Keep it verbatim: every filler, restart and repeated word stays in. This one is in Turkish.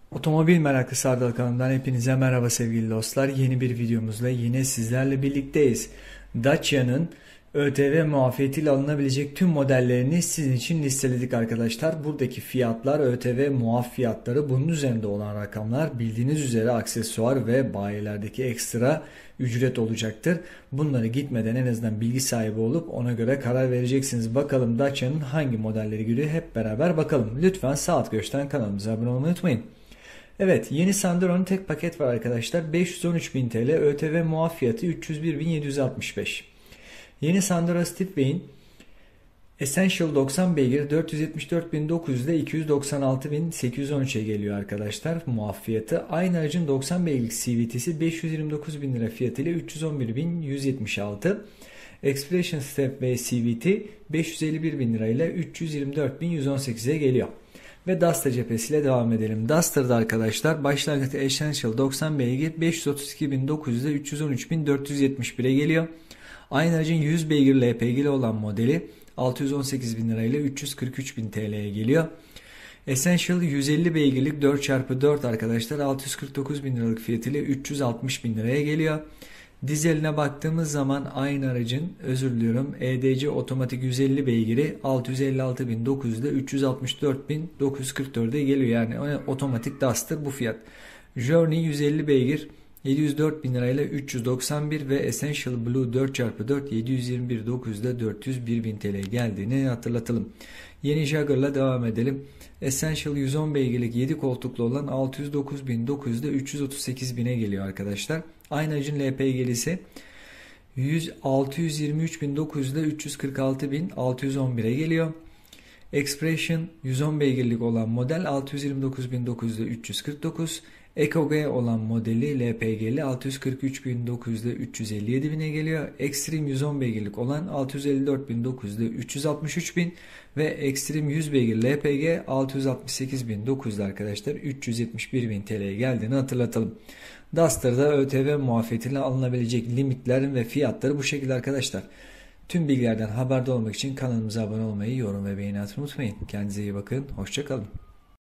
Otomobil meraklısı Ardal kanalından hepinize merhaba sevgili dostlar. Yeni bir videomuzla yine sizlerle birlikteyiz. Dacia'nın ÖTV muafiyetiyle alınabilecek tüm modellerini sizin için listeledik arkadaşlar. Buradaki fiyatlar ÖTV muaf fiyatları, bunun üzerinde olan rakamlar bildiğiniz üzere aksesuar ve bayilerdeki ekstra ücret olacaktır. Bunları gitmeden en azından bilgi sahibi olup ona göre karar vereceksiniz. Bakalım Dacia'nın hangi modelleri giriyor, hep beraber bakalım. Lütfen Saat Göç'ten kanalımıza abone olmayı unutmayın. Evet, yeni Sandero'nun tek paket var arkadaşlar. beş yüz on üç bin T L, ÖTV muaf fiyatı üç yüz bir bin yedi yüz altmış beş. Yeni Sandero Stepway'in Essential doksan beygir dört yüz yetmiş dört bin dokuz yüz ile iki yüz doksan altı bin sekiz yüz on üç'e geliyor arkadaşlar muaf fiyatı. Aynı aracın doksan beygirlik C V T'si beş yüz yirmi dokuz bin lira fiyatıyla üç yüz on bir bin yüz yetmiş altı. Expedition Stepway C V T beş yüz elli bir bin lira ile üç yüz yirmi dört bin yüz on sekiz'e geliyor. Ve Duster cephesiyle devam edelim. Duster'da arkadaşlar başlangıç Essential doksan beygir beş yüz otuz iki bin dokuz yüz ile üç yüz on üç bin dört yüz yetmiş bir'e geliyor. Aynı aracın yüz beygir L P G'li olan modeli altı yüz on sekiz bin lira ile üç yüz kırk üç bin T L'ye geliyor. Essential yüz elli beygirlik dört çarpı dört arkadaşlar altı yüz kırk dokuz bin liralık fiyatıyla üç yüz altmış bin liraya geliyor. Dizeline baktığımız zaman aynı aracın, özür diliyorum, E D C otomatik yüz elli beygiri altı yüz elli altı bin dokuz yüz ile üç yüz altmış dört bin dokuz yüz kırk dört'e geliyor. Yani otomatik Duster bu fiyat. Journey yüz elli beygir yedi yüz dört bin lirayla üç yüz doksan bir ve Essential Blue dört çarpı dört yedi yüz yirmi bir bin dokuz yüz ile dört yüz bir bin T L geldiğini hatırlatalım. Yeni Jaguar'la devam edelim. Essential yüz on beygirlik yedi koltuklu olan altı yüz dokuz bin dokuz yüz ile üç yüz otuz sekiz bin'e geliyor arkadaşlar. Aynı aracın L P G'lisi altı yüz yirmi üç bin dokuz yüz ile üç yüz kırk altı bin altı yüz on bir'e geliyor. Expression yüz on beygirlik olan model altı yüz yirmi dokuz bin dokuz yüz ile üç yüz kırk dokuz. Eco G olan modeli L P G'li altı yüz kırk üç bin dokuz yüz ile üç yüz elli yedi bin'e geliyor. Extreme yüz on beygirlik olan altı yüz elli dört bin dokuz yüz ile üç yüz altmış üç bin ve Extreme yüz beygir L P G altı yüz altmış sekiz bin dokuz yüz arkadaşlar üç yüz yetmiş bir bin T L'ye geldiğini hatırlatalım. Duster'da ÖTV muafiyetiyle alınabilecek limitlerin ve fiyatları bu şekilde arkadaşlar. Tüm bilgilerden haberdar olmak için kanalımıza abone olmayı, yorum ve beğeni atmayı unutmayın. Kendinize iyi bakın. Hoşça kalın.